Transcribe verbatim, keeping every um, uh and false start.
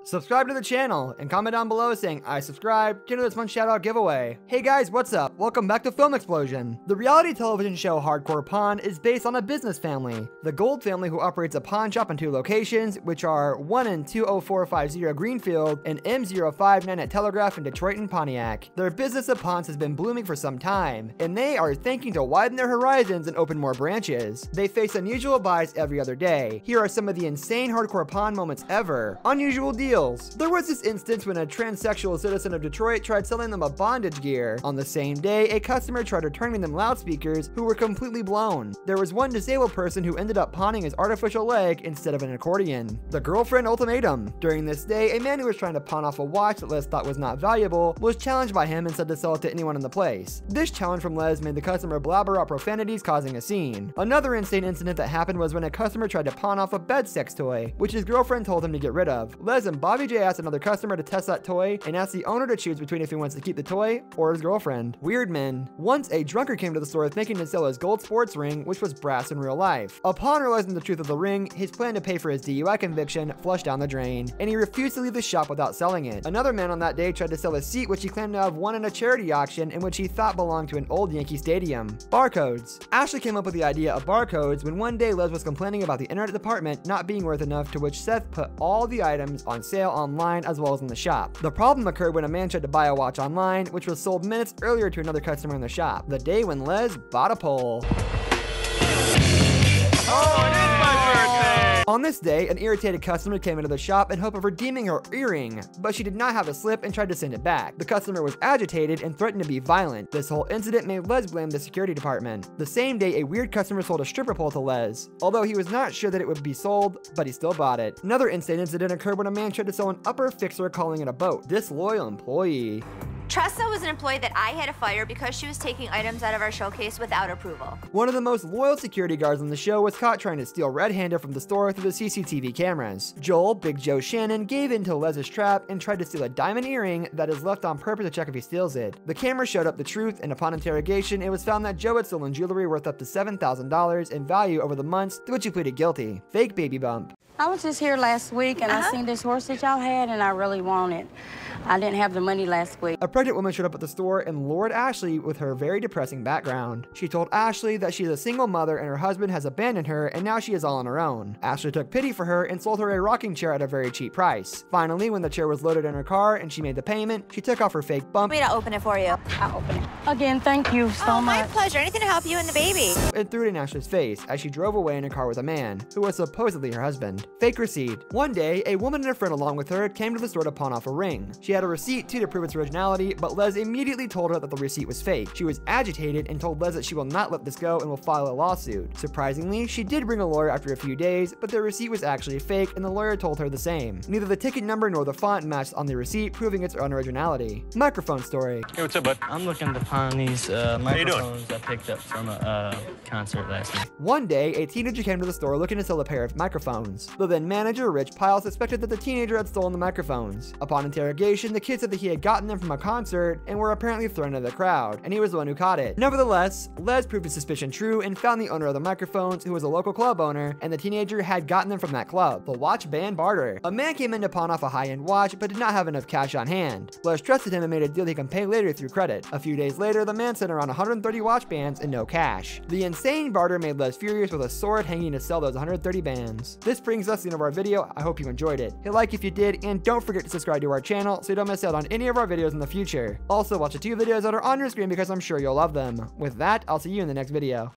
Subscribe to the channel and comment down below saying I subscribe to enter this fun shout out giveaway. Hey guys, what's up? Welcome back to Film Explosion. The reality television show Hardcore Pawn is based on a business family, the Gold family, who operates a pawn shop in two locations, which are one in two oh four five zero Greenfield and M zero five nine at Telegraph in Detroit and Pontiac. Their business of pawns has been blooming for some time, and they are thinking to widen their horizons and open more branches. They face unusual buys every other day. Here are some of the insane hardcore pawn moments ever. Unusual deals. There was this instance when a transsexual citizen of Detroit tried selling them a bondage gear. On the same day, a customer tried returning them loudspeakers who were completely blown. There was one disabled person who ended up pawning his artificial leg instead of an accordion. The girlfriend ultimatum. During this day, a man who was trying to pawn off a watch that Les thought was not valuable was challenged by him and said to sell it to anyone in the place. This challenge from Les made the customer blabber out profanities, causing a scene. Another insane incident that happened was when a customer tried to pawn off a bed sex toy, which his girlfriend told him to get rid of. Les and Bobby J asked another customer to test that toy and asked the owner to choose between if he wants to keep the toy or his girlfriend. Weird men. Once a drunkard came to the store thinking to sell his gold sports ring, which was brass in real life. Upon realizing the truth of the ring, his plan to pay for his D U I conviction flushed down the drain, and he refused to leave the shop without selling it. Another man on that day tried to sell a seat which he claimed to have won in a charity auction in which he thought belonged to an old Yankee stadium. Barcodes. Ashley came up with the idea of barcodes when one day Les was complaining about the internet department not being worth enough, to which Seth put all the items on sale online as well as in the shop. The problem occurred when a man tried to buy a watch online, which was sold minutes earlier to another customer in the shop, the day when Les bought a pole. Oh, it is my birthday! On this day, an irritated customer came into the shop in hope of redeeming her earring, but she did not have a slip and tried to send it back. The customer was agitated and threatened to be violent. This whole incident made Les blame the security department. The same day, a weird customer sold a stripper pole to Les, although he was not sure that it would be sold, but he still bought it. Another insane incident occurred when a man tried to sell an upper fixer calling it a boat. Disloyal employee. Tressa was an employee that I had to fire because she was taking items out of our showcase without approval. One of the most loyal security guards on the show was caught trying to steal red-handed from the store through the C C T V cameras. Joel, Big Joe Shannon, gave in to Les's trap and tried to steal a diamond earring that is left on purpose to check if he steals it. The camera showed up the truth, and upon interrogation, it was found that Joe had stolen jewelry worth up to seven thousand dollars in value over the months, to which he pleaded guilty. Fake baby bump. I was just here last week, and uh-huh. I seen this horse that y'all had, and I really want it. I didn't have the money last week. A pregnant woman showed up at the store and lured Ashley with her very depressing background. She told Ashley that she is a single mother and her husband has abandoned her, and now she is all on her own. Ashley took pity for her and sold her a rocking chair at a very cheap price. Finally, when the chair was loaded in her car and she made the payment, she took off her fake bump. Wait, I'll open it for you. I'll open it. Again, thank you so oh, much. my pleasure. Anything to help you and the baby. And threw it in Ashley's face as she drove away in a car with a man, who was supposedly her husband. Fake receipt. One day, a woman and a friend along with her came to the store to pawn off a ring. She had a receipt too to prove its originality, but Les immediately told her that the receipt was fake. She was agitated and told Les that she will not let this go and will file a lawsuit. Surprisingly, she did bring a lawyer after a few days, but the receipt was actually fake and the lawyer told her the same. Neither the ticket number nor the font matched on the receipt, proving its unoriginality. Microphone story. Hey, what's up, bud? I'm looking to pawn these uh, microphones I picked up from a uh, concert last night. One day, a teenager came to the store looking to sell a pair of microphones. The then manager, Rich Pyle, suspected that the teenager had stolen the microphones. Upon interrogation, the kid said that he had gotten them from a concert and were apparently thrown into the crowd, and he was the one who caught it. Nevertheless, Les proved his suspicion true and found the owner of the microphones, who was a local club owner, and the teenager had gotten them from that club. The watch band barter. A man came in to pawn off a high-end watch but did not have enough cash on hand. Les trusted him and made a deal he can pay later through credit. A few days later, the man sent around one hundred thirty watch bands and no cash. The insane barter made Les furious with a sword hanging to sell those one hundred thirty bands. This brings us to the end of our video. I hope you enjoyed it. Hit like if you did, and don't forget to subscribe to our channel so you don't miss out on any of our videos in the future. Also, watch the two videos that are on your screen because I'm sure you'll love them. With that, I'll see you in the next video.